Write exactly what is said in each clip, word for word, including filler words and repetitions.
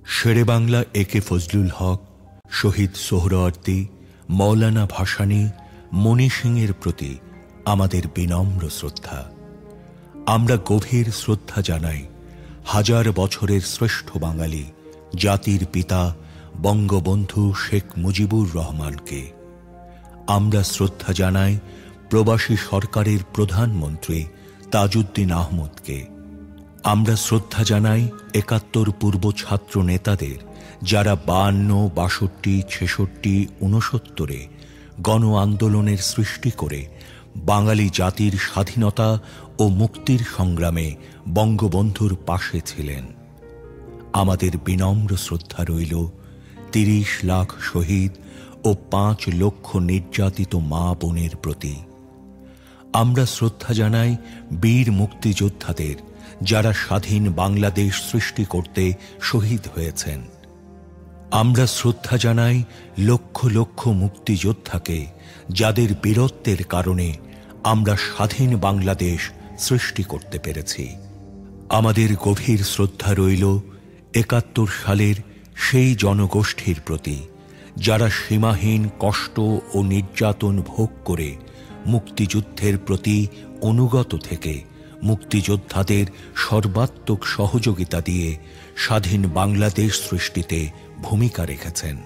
শেরে বাংলা এ কে ফজলুল হক, শহীদ সোহরাওয়ার্দী, মৌলানা ভাসানী, মণি সিংয়ের প্রতি আমাদের বিনম্র শ্রদ্ধা। আমরা গভীর শ্রদ্ধা জানাই হাজার বছরের শ্রেষ্ঠ বাঙালি জাতির পিতা বঙ্গবন্ধু শেখ মুজিবুর রহমানকে। আমরা শ্রদ্ধা জানাই প্রবাসী সরকারের প্রধানমন্ত্রী তাজউদ্দিন আহমদকে। আমরা শ্রদ্ধা জানাই একাত্তর পূর্ব ছাত্র নেতাদের, যারা বায়ান্ন, বাষট্টি, ছেষট্টি, ঊনসত্তরে গণ আন্দোলনের সৃষ্টি করে বাঙালি জাতির স্বাধীনতা ও মুক্তির সংগ্রামে বঙ্গবন্ধুর পাশে ছিলেন। আমাদের বিনম্র শ্রদ্ধা রইল তিরিশ লাখ শহীদ ও পাঁচ লক্ষ নির্যাতিত মা বোনের প্রতি। আমরা শ্রদ্ধা জানাই বীর মুক্তিযোদ্ধাদের, যারা স্বাধীন বাংলাদেশ সৃষ্টি করতে শহীদ হয়েছেন। আমরা শ্রদ্ধা জানাই লক্ষ লক্ষ মুক্তিযোদ্ধাকে, যাদের বীরত্বের কারণে আমরা স্বাধীন বাংলাদেশ সৃষ্টি করতে পেরেছি। আমাদের গভীর শ্রদ্ধা রইল একাত্তর সালের সেই জনগোষ্ঠীর প্রতি, যারা সীমাহীন কষ্ট ও নির্যাতন ভোগ করে মুক্তিযুদ্ধের প্রতি অনুগত থেকে মুক্তিযোদ্ধাদের সর্বাত্মক সহযোগিতা দিয়ে স্বাধীন বাংলাদেশ সৃষ্টিতে ভূমিকা রেখেছেন।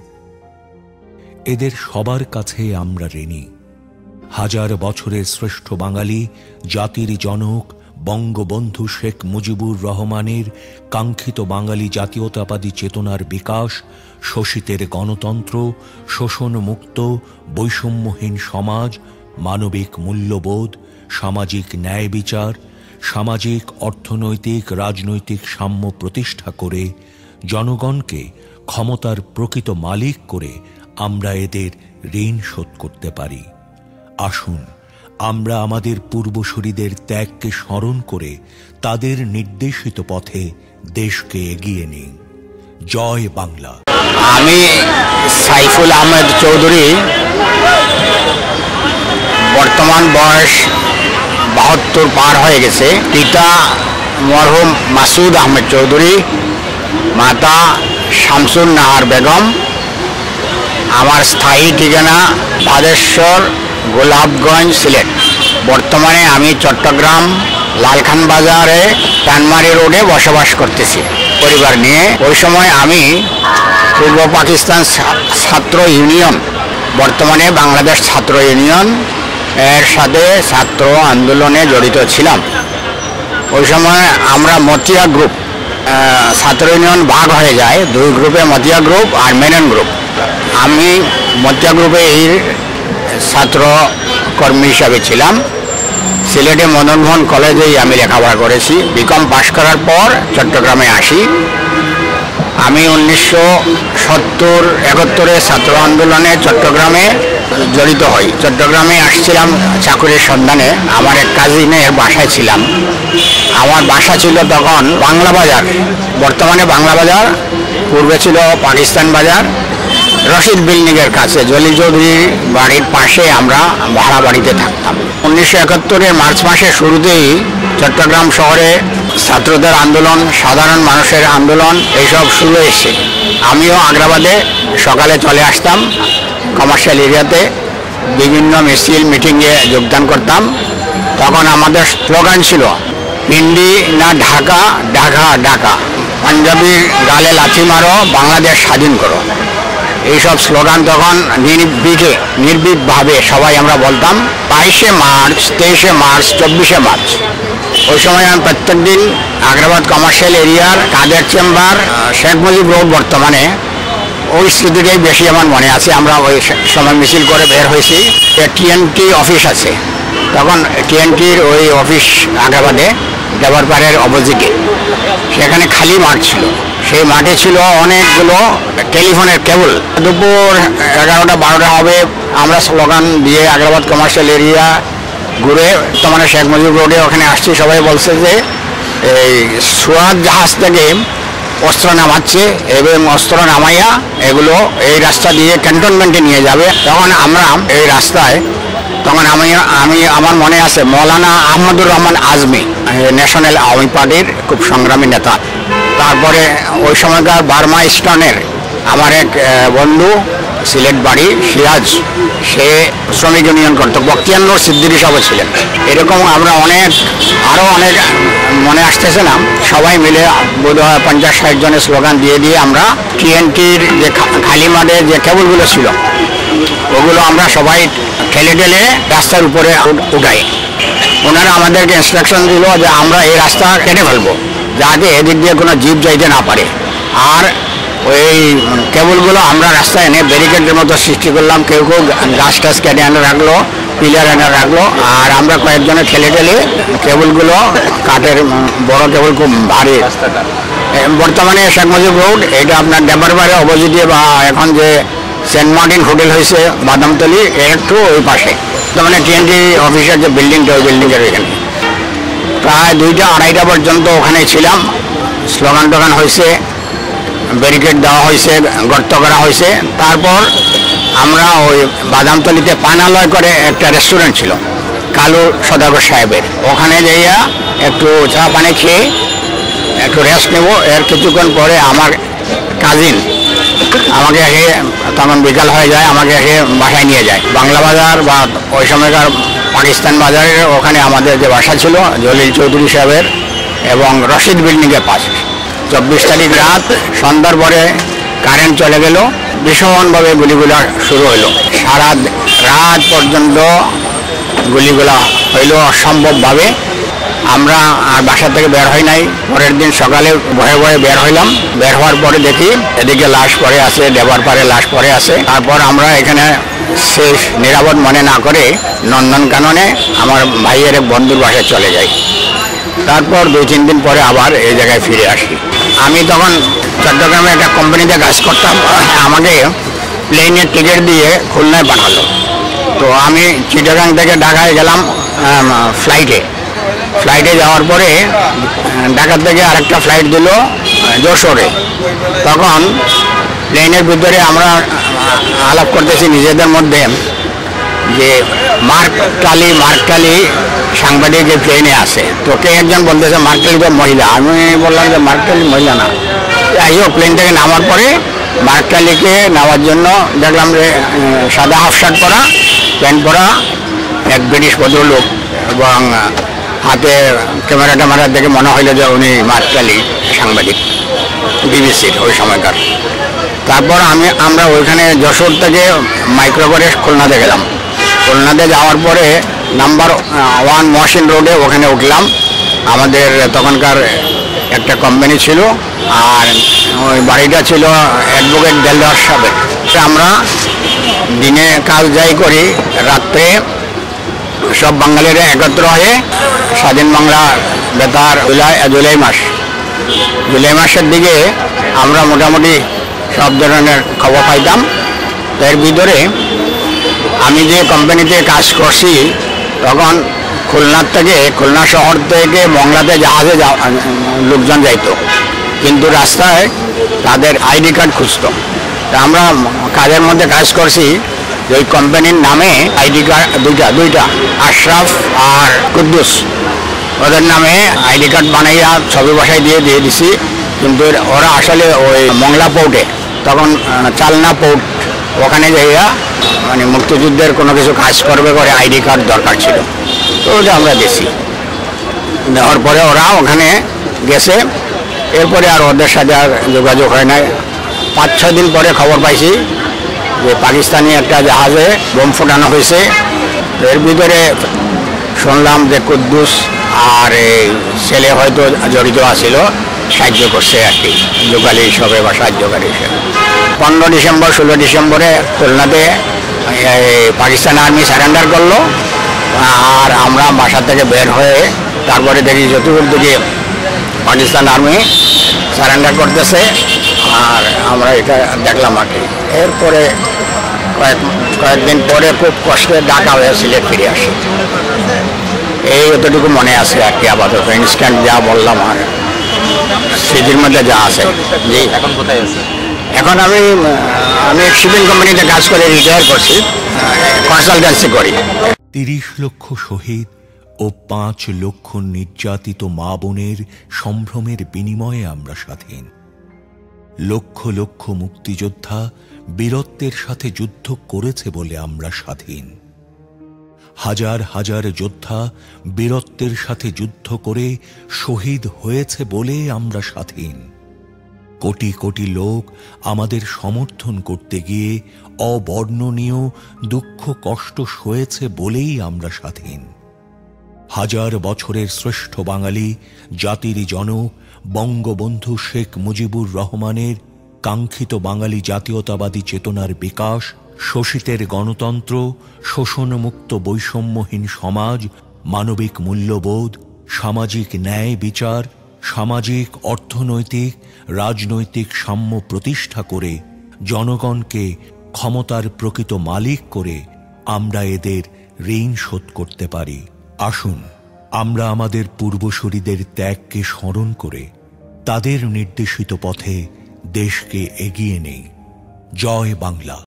এদের সবার কাছে আমরা ঋণী। হাজার বছরের শ্রেষ্ঠ বাঙালি জাতির জনক বঙ্গবন্ধু শেখ মুজিবুর রহমানের কাঙ্ক্ষিত বাঙালি জাতীয়তাবাদী চেতনার বিকাশ, শোষিতের গণতন্ত্র, শোষণমুক্ত বৈষম্যহীন সমাজ, মানবিক মূল্যবোধ, সামাজিক ন্যায় বিচার, সামাজিক অর্থনৈতিক রাজনৈতিক সাম্য প্রতিষ্ঠা করে জনগণকে ক্ষমতার প্রকৃত মালিক করে আমরা এদের ঋণ শোধ করতে পারি। আসুন আমরা আমাদের পূর্বসূরীদের ত্যাগকে স্মরণ করে তাদের নির্দেশিত পথে দেশকে এগিয়ে নিই। জয় বাংলা। আমি সাইফুল আহমেদ চৌধুরী, বর্তমান বয়স বাহাত্তর পার হয়ে গেছে। পিতা মরহুম মাসুদ আহমেদ চৌধুরী, মাতা শামসুন নাহার বেগম। আমার স্থায়ী ঠিকানা বাদেশ্বর, গোলাপগঞ্জ, সিলেট। বর্তমানে আমি চট্টগ্রাম লালখান বাজারে টানমারি রোডে বসবাস করতেছি পরিবার নিয়ে। ওই সময় আমি পূর্ব পাকিস্তান ছাত্র ইউনিয়ন, বর্তমানে বাংলাদেশ ছাত্র ইউনিয়ন এর সাথে ছাত্র আন্দোলনে জড়িত ছিলাম। ওই সময় আমরা মতিয়া গ্রুপ, ছাত্র ইউনিয়ন ভাগ হয়ে যায় দুই গ্রুপে, মতিয়া গ্রুপ আর মেনন গ্রুপ। আমি মতিয়া গ্রুপে এই ছাত্র কর্মী হিসাবে ছিলাম। সিলেটে মদনমোহন কলেজেই আমি লেখাপড়া করেছি। বিকম পাশ করার পর চট্টগ্রামে আসি। আমি উনিশশো সত্তর একাত্তরে ছাত্র আন্দোলনে চট্টগ্রামে জড়িত হই। চট্টগ্রামে আসছিলাম চাকরির সন্ধানে। আমার এক কাজিনের বাসায় ছিলাম। আমার বাসা ছিল তখন বাংলা বাজার, বর্তমানে বাংলা বাজার, পূর্বে ছিল পাকিস্তান বাজার, রশিদ বিল্ডিংয়ের কাছে জলিল চৌধুরীর বাড়ির পাশে আমরা ভাড়া বাড়িতে থাকতাম। উনিশশো একাত্তরের মার্চ মাসের শুরুতেই চট্টগ্রাম শহরে ছাত্রদের আন্দোলন, সাধারণ মানুষের আন্দোলন এইসব শুরু হয়েছে। আমিও আগ্রাবাদে সকালে চলে আসতাম, কমার্শিয়াল এরিয়াতে বিভিন্ন মিছিল মিটিংয়ে যোগদান করতাম। তখন আমাদের স্লোগান ছিল পিন্ডি না ঢাকা, ঢাকা ঢাকা, পাঞ্জাবির গালে লাথি মারো, বাংলাদেশ স্বাধীন করো। এইসব স্লোগান তখন নির্ভীকে নির্ভীকভাবে সবাই আমরা বলতাম। বাইশে মার্চ, তেইশে মার্চ, চব্বিশে মার্চ ওই সময় আমি প্রত্যেক দিন আগ্রাবাদ কমার্শিয়াল এরিয়ার কাদের চেম্বার, শেখ মুজিব রোড বর্তমানে, ওই স্মৃতিটাই বেশি আমার মনে আছে। আমরা ওই সময় মিছিল করে বের হয়েছি। টিএনটি অফিস আছে তখন, টিএনটির ওই অফিস আগ্রাবাদে দেবরপাড়ের অপোজিটে, সেখানে খালি মাঠ ছিল। সেই মাঠে ছিল অনেকগুলো টেলিফোনের কেবল। দুপুর এগারোটা বারোটা হবে, আমরা স্লোগান দিয়ে আগ্রাবাদ কমার্শিয়াল এরিয়া ঘুরে বর্তমানে শেখ মুজিব রোডে ওখানে আসছি। সবাই বলছে যে এই সুয়াদ জাহাজ থেকে অস্ত্র নামাচ্ছে এবং অস্ত্র নামাইয়া এগুলো এই রাস্তা দিয়ে ক্যান্টনমেন্টে নিয়ে যাবে। তখন আমরা এই রাস্তায়, তখন আমি আমি আমার মনে আছে মৌলানা আহমদুর রহমান আজমি, ন্যাশনাল আওয়ামী পার্টির খুব সংগ্রামী নেতা, তারপরে ওই সময়কার বার্মা স্টোনের আমার এক বন্ধু সিলেট বাড়ি সিরাজ, সে শ্রমিক ইউনিয়ন করতো, বক্তিয়ান্নর সিদ্দিকী সাহেব ছিলেন। এরকম আমরা অনেক আরও অনেক মনে আসতেছে না, সবাই মিলে বোধহয় পঞ্চাশ ষাট জনের স্লোগান দিয়ে দিয়ে আমরা টিএনটির যে খালি মাঠে যে কেবলগুলো ছিল ওগুলো আমরা সবাই ঠেলে ঠেলে রাস্তার উপরে উঠাই। ওনারা আমাদেরকে ইনস্ট্রাকশন দিল যে আমরা এই রাস্তা কেটে ফেলবো যাতে এদিক দিয়ে কোনো জিপ যাইতে না পারে। আর ওই কেবলগুলো আমরা রাস্তায় এনে ব্যারিকেডের মতো সৃষ্টি করলাম, কেউ কেউ গাছ টাছ কেটে এনে রাখলো, পিলার এনে রাখলো, আর আমরা কয়েকজনে ঠেলে ঠেলে কেবলগুলো, কাঠের বড় কেবল খুব ভারী। বর্তমানে শেখ মুজিব রোড, এটা আপনার ডেবারবাড়ি অপোজিটে বা এখন যে সেন্ট মার্টিন হোটেল হয়েছে বাদামতলি এর একটু ওই পাশে, মানে টিএনটি অফিসের যে বিল্ডিংটা ওই বিল্ডিংয়ের এখানে প্রায় দুইটা আড়াইটা পর্যন্ত ওখানে ছিলাম। স্লোগান টোগান হয়েছে, ব্যারিকেড দেওয়া হয়েছে, গর্ত করা হয়েছে। তারপর আমরা ওই বাদামতলিতে পানালয় করে একটা রেস্টুরেন্ট ছিল কালু সদাগর সাহেবের, ওখানে যাইয়া একটু চা পানি খেয়ে একটু রেস্ট নেব। এর কিছুক্ষণ পরে আমার কাজিন আমাকে এসে, তখন বিকাল হয়ে যায়, আমাকে এসে বাসায় নিয়ে যায়। বাংলা বাজার বা ওই সময়কার পাকিস্তান বাজারের ওখানে আমাদের যে বাসা ছিল জলিল চৌধুরী সাহেবের এবং রশিদ বিল্ডিংয়ের পাশে। চব্বিশ তারিখ রাত সন্ধ্যার পরে কারেন্ট চলে গেল, ভীষণভাবে গুলিগুলা শুরু হইলো। সারা রাত পর্যন্ত গুলিগুলা হইল অসম্ভবভাবে। আমরা আর বাসা থেকে বের হই নাই। পরের দিন সকালে ভয়ে ভয়ে বের হইলাম। বের হওয়ার পরে দেখি এদিকে লাশ পড়ে আছে, দেবার পারে লাশ পড়ে আছে। তারপর আমরা এখানে শেষ নিরাপদ মনে না করে নন্দনকাননে আমার ভাইয়ের এক বন্ধুর বাসায় চলে যাই। তারপর দুই তিন দিন পরে আবার এই জায়গায় ফিরে আসি। আমি তখন চট্টগ্রামে একটা কোম্পানিতে কাজ করতাম, আমাকে প্লেনের টিকিট দিয়ে খুলনায় পাঠালো। তো আমি চিটাগাং থেকে ঢাকায় গেলাম ফ্লাইটে। ফ্লাইটে যাওয়ার পরে ঢাকা থেকে আরেকটা ফ্লাইট দিল যশোরে। তখন প্লেনের ভিতরে আমরা আলাপ করতেছি নিজেদের মধ্যে যে মার্ক টালি মার্ক টালি সাংবাদিক যে প্লেনে আছে, তো কে একজন বলতেছে মার্ক টালি তো মহিলা। আমি বললাম যে মার্ক টালি মহিলা না। যাই হোক, প্লেন থেকে নামার পরে মার্ক টালিকে নেওয়ার জন্য দেখলাম যে সাদা হাফ শার্ট পরা, প্যান্ট পরা এক ব্রিটিশ ভদ্রলোক, এবং হাতে ক্যামেরা ট্যামেরা দেখে মনে হইল যে উনি মার্ক টালি সাংবাদিক বিবিসির ওই সময়কার। তারপর আমি আমরা ওইখানে যশোর থেকে মাইক্রো করে খুলনাতে গেলাম। খুলনাতে যাওয়ার পরে নাম্বার ওয়ান মহসিন রোডে ওখানে উঠলাম। আমাদের তখনকার একটা কোম্পানি ছিল, আর ওই বাড়িটা ছিল অ্যাডভোকেট দেলদার সাহেবের। আমরা দিনে কাজ যাই করি, রাত্রে সব বাঙালিরা একত্র হয়ে স্বাধীন বাংলা বেতার জুলাই জুলাই মাস জুলাই মাসের দিকে আমরা মোটামুটি সব ধরনের খবর পাইতাম। এর ভিতরে আমি যে কোম্পানিতে কাজ করছি তখন খুলনার থেকে খুলনা শহর থেকে মংলাতে জাহাজে লোকজন যাইত, কিন্তু রাস্তায় তাদের আইডি কার্ড খুঁজত। তা আমরা কাজের মধ্যে কাজ করছি, ওই কোম্পানির নামে আইডি কার্ড দুইটা দুইটা আশরাফ আর কুদ্দুস, ওদের নামে আইডি কার্ড বানাইয়া ছবি বসাই দিয়ে দিয়ে দিছি। কিন্তু ওরা আসলে ওই মংলা পোর্টে, তখন চালনা পোর্ট, ওখানে যাইয়া মানে মুক্তিযুদ্ধের কোনো কিছু কাজ করবে করে আইডি কার্ড দরকার ছিল, তো ওটা আমরা দিছি। দেওয়ার পরে ওরা ওখানে গেছে। এরপরে আর ওদের সাথে আর যোগাযোগ হয় নাই। পাঁচ ছয় দিন পরে খবর পাইছি যে পাকিস্তানি একটা জাহাজে বোম ফোটানো হয়েছে। এর ভিতরে শুনলাম যে কুদ্দুস আর ছেলে হয়তো জড়িত আছিল, সাহায্য করছে আর কি, লোকালি সবে বা সাহায্যকারী হিসেবে। পনেরো ডিসেম্বর ষোলো ডিসেম্বরে খুলনাতে পাকিস্তান আর্মি সারেন্ডার করলো, আর আমরা বাসা থেকে বের হয়ে তারপরে দেখি যতদূর দিকে পাকিস্তান আর্মি সারেন্ডার করতেছে, আর আমরা এটা দেখলাম আর কি। এরপরে কয়েক কয়েকদিন পরে খুব কষ্টে ঢাকা হয়ে সিলেট ফিরে আসি। এই এতটুকু মনে আছে আর কি আপাতত, ইনস্ট্যান্ট যা বললাম আর স্মৃতির মধ্যে যা আছে। জি, এখন কোথায় আছে? এখন আমি আমি শিপিং কোম্পানিতে কাজ করে রিটায়ার করছি, কনসালটেন্সি করি। তিরিশ লক্ষ শহীদ ও পাঁচ লক্ষ নির্যাতিত মা বোনের সম্ভ্রমের বিনিময়ে আমরা স্বাধীন। লক্ষ লক্ষ মুক্তিযোদ্ধা বীরত্বের সাথে যুদ্ধ করেছে বলে আমরা স্বাধীন। হাজার হাজার যোদ্ধা বীরত্বের সাথে যুদ্ধ করে শহীদ হয়েছে বলে আমরা স্বাধীন। কোটি কোটি লোক আমাদের সমর্থন করতে গিয়ে অবর্ণনীয় দুঃখ কষ্ট সয়েছে বলেই আমরা স্বাধীন। হাজার বছরের শ্রেষ্ঠ বাঙালি জাতির জনক বঙ্গবন্ধু শেখ মুজিবুর রহমানের কাঙ্ক্ষিত বাঙালি জাতীয়তাবাদী চেতনার বিকাশ, শোষিতের গণতন্ত্র, শোষণমুক্ত বৈষম্যহীন সমাজ, মানবিক মূল্যবোধ, সামাজিক ন্যায় বিচার, সামাজিক অর্থনৈতিক রাজনৈতিক সাম্য প্রতিষ্ঠা করে জনগণকে ক্ষমতার প্রকৃত মালিক করে আমরা এদের ঋণ শোধ করতে পারি। আসুন আমরা আমাদের পূর্বসূরীদের ত্যাগকে স্মরণ করে তাদের নির্দেশিত পথে দেশকে এগিয়ে নেই। জয় বাংলা।